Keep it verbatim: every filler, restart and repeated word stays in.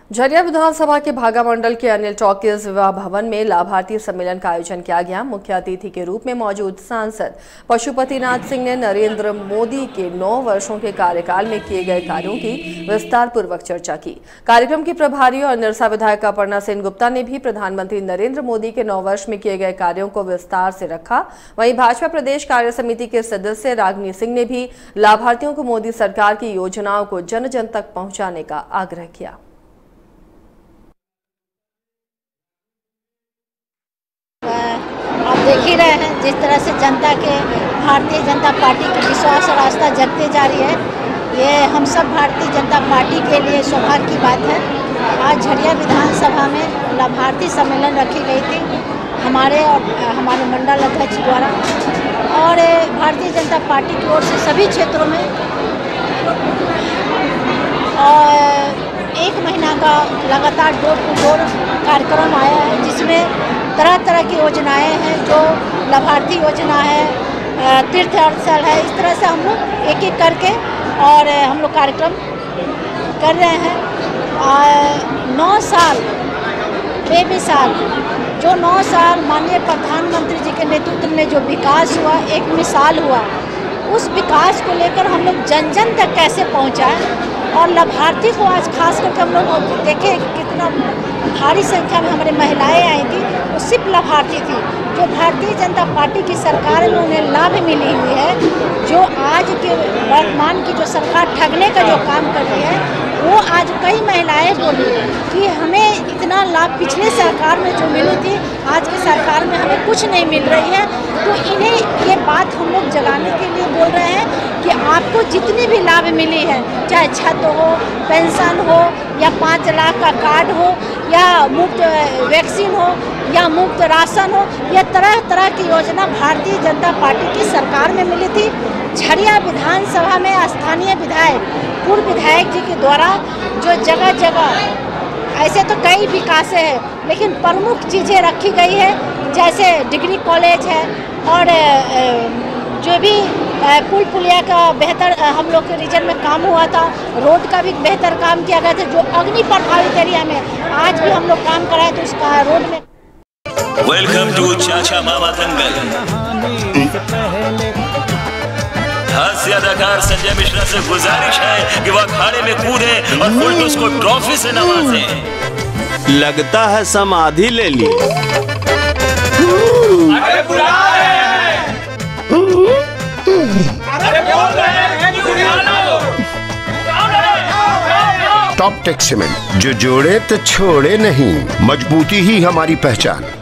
झरिया विधानसभा के भागा मंडल के अनिल टॉकीज विवाह भवन में लाभार्थी सम्मेलन का आयोजन किया गया। मुख्य अतिथि के रूप में मौजूद सांसद पशुपतिनाथ सिंह ने नरेंद्र मोदी के नौ वर्षों के कार्यकाल में किए गए कार्यों की विस्तार पूर्वक चर्चा की। कार्यक्रम की प्रभारी और निरसा विधायक अपर्णा सेनगुप्ता ने भी प्रधानमंत्री नरेंद्र मोदी के नौ वर्ष में किए गए कार्यों को विस्तार से रखा। वहीं भाजपा प्रदेश कार्य समिति के सदस्य रागिनी सिंह ने भी लाभार्थियों को मोदी सरकार की योजनाओं को जन जन तक पहुंचाने का आग्रह किया। आप देख ही रहे हैं जिस तरह से जनता के भारतीय जनता पार्टी की विश्वास और आस्था जगते जा रही है। ये हम सब भारतीय जनता पार्टी के लिए सौभाग्य की बात है। आज झरिया विधानसभा में लाभार्थी सम्मेलन रखी गई थी हमारे और हमारे मंडल अध्यक्ष द्वारा, और भारतीय जनता पार्टी की ओर से सभी क्षेत्रों में और एक महीना का लगातार डोर टू डोर कार्यक्रम आया है, जिसमें तरह तरह की योजनाएं हैं। जो लाभार्थी योजना है, तीर्थ स्थल है, इस तरह से हम लोग एक एक करके और हम लोग कार्यक्रम कर रहे हैं। नौ साल बेमिसाल जो नौ साल माननीय प्रधानमंत्री जी के नेतृत्व में जो विकास हुआ, एक मिसाल हुआ, उस विकास को लेकर हम लोग जन जन तक कैसे पहुँचाएँ। और लाभार्थी को आज खास करके हम लोग देखें कितना भारी संख्या में हमारी महिलाएं आई थी, वो सिर्फ लाभार्थी थी जो भारतीय जनता पार्टी की सरकार में उन्हें लाभ मिली हुई है। जो आज के वर्तमान की जो सरकार ठगने का जो काम कर रही है, वो आज कई महिलाएं बोली कि हमें इतना लाभ पिछले सरकार में जो मिली थी, आज की सरकार में हमें कुछ नहीं मिल रही है। तो इन्हें ये बात हम लोग जगाने के लिए बोल रहे हैं कि आपको जितनी भी लाभ मिली है, चाहे छत हो, पेंशन हो, या पाँच लाख का कार्ड हो, या मुफ्त वैक्सीन हो, या मुफ्त राशन हो, या तरह तरह की योजना भारतीय जनता पार्टी की सरकार में मिली थी। झरिया विधानसभा में स्थानीय विधायक, पूर्व विधायक जी के द्वारा जो जगह जगह ऐसे तो कई विकास है, लेकिन प्रमुख चीज़ें रखी गई है, जैसे डिग्री कॉलेज है, और जो भी पुल पुलिया का बेहतर हम लोग के रीजन में काम हुआ था, रोड का भी बेहतर काम किया गया था। जो अग्नि प्रभावित एरिया में आज भी हम लोग काम कराए तो उसका रोड में। वेलकम टू चाचा मामा दंगल। हास्य अदाकार संजय मिश्रा से गुजारिश है कि वह अखाड़े में कूदे और फुलटूस को ट्रॉफी से नवाजे। लगता है समाधि ले ली। अरे बुला रहे हैं। अरे बोल रहे हैं कि बुला लो। टॉप टेक सीमेंट, जो जोड़े तो छोड़े नहीं, मजबूती ही हमारी पहचान।